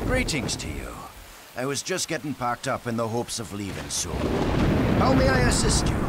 Greetings to you. I was just getting packed up in the hopes of leaving soon. How may I assist you?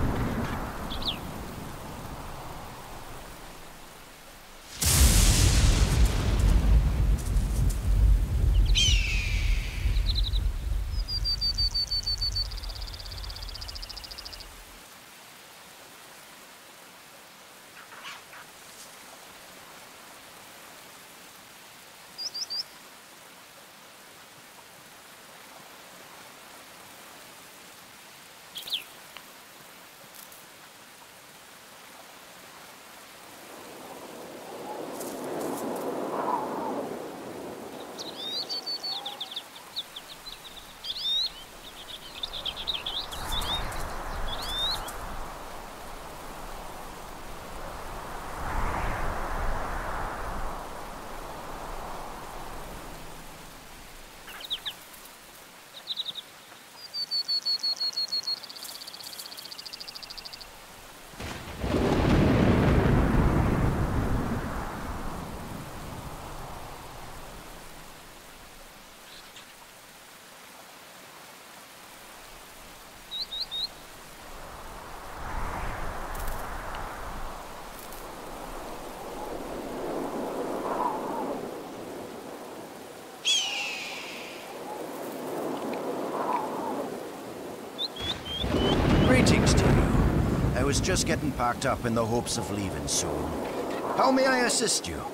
Greetings to you. I was just getting packed up in the hopes of leaving soon. How may I assist you?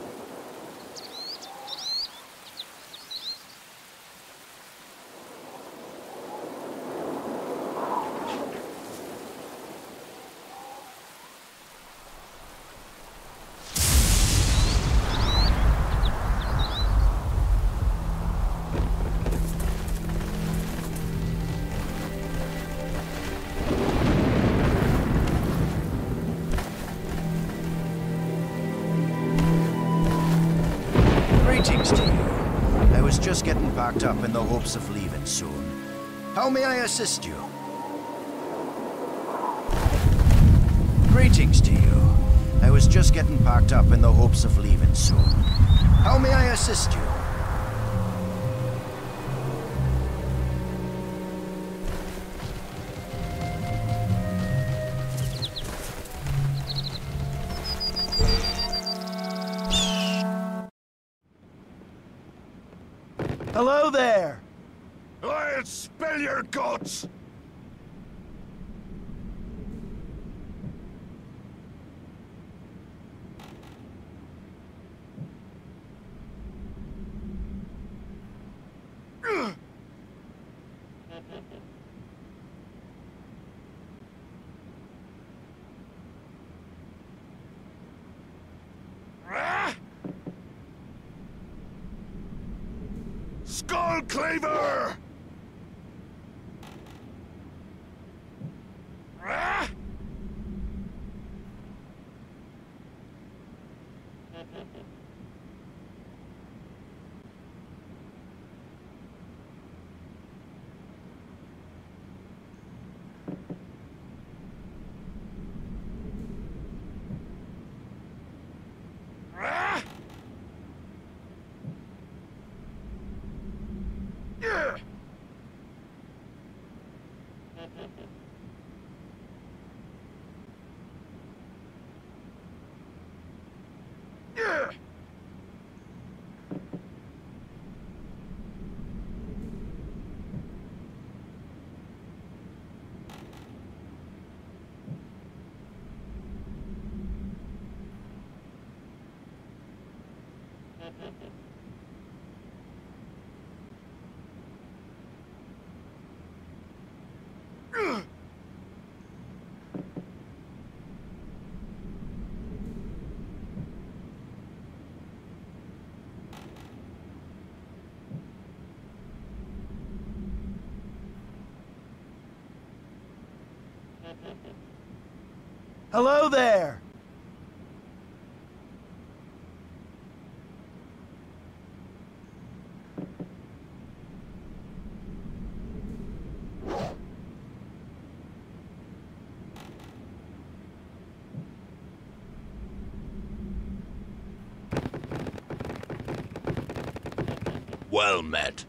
Greetings to you. I was just getting packed up in the hopes of leaving soon. How may I assist you? Greetings to you. I was just getting packed up in the hopes of leaving soon. How may I assist you? Hello there! I'll spill your guts! Skull Cleaver! Hello there! Well met.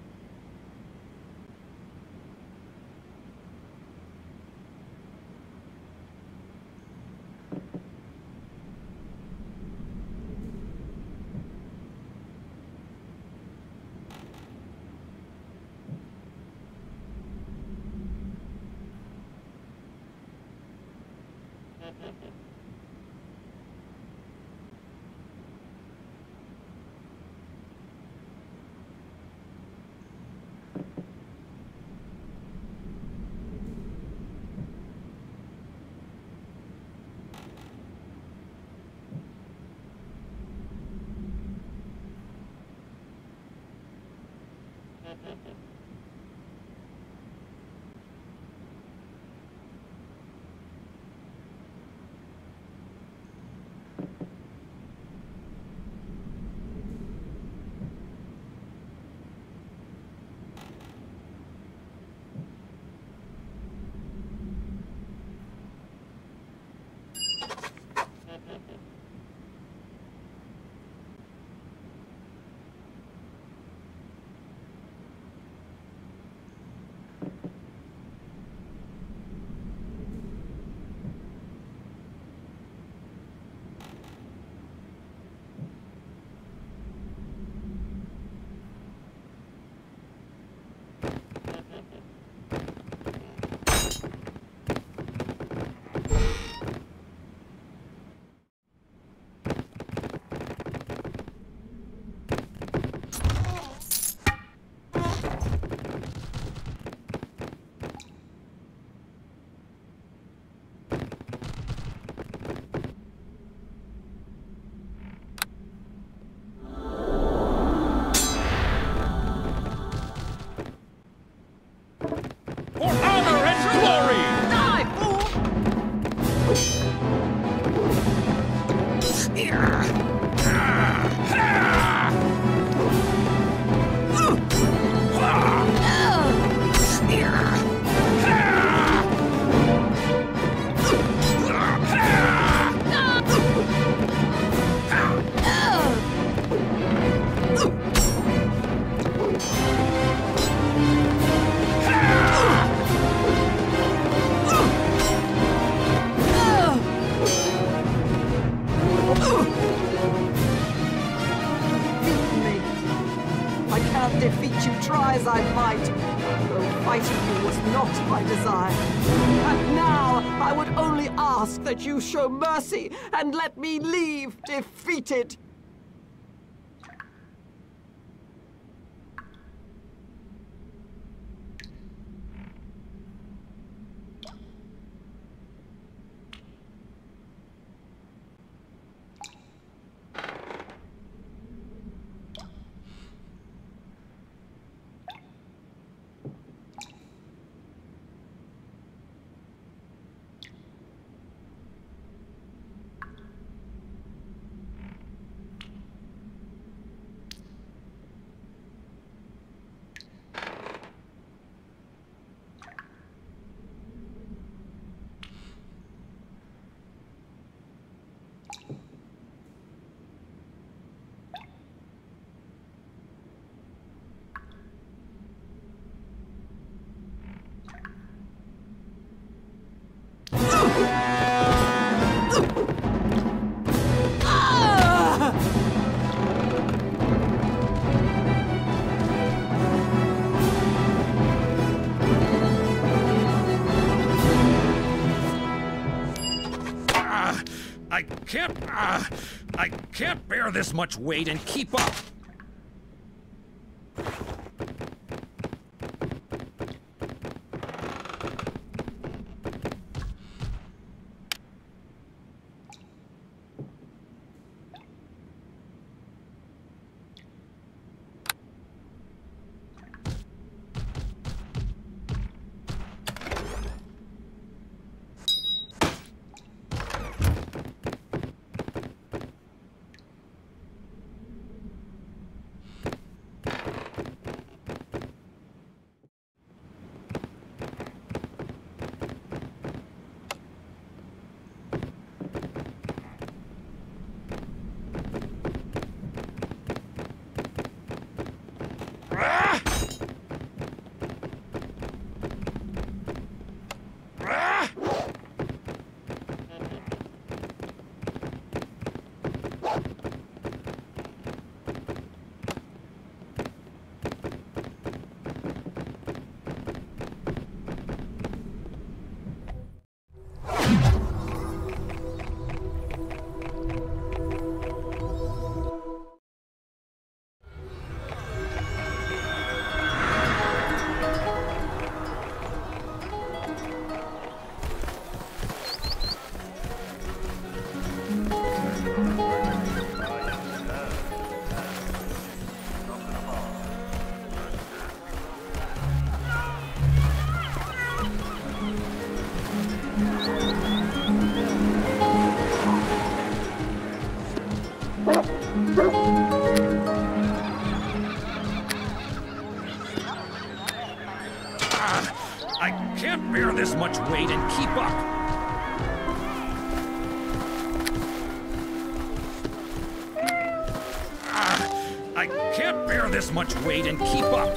Defeat you, try as I might, though fighting you was not my desire. And now I would only ask that you show mercy and let me leave defeated. I can't bear this much weight and keep up. I can't bear this much weight and keep up. I can't bear this much weight and keep up.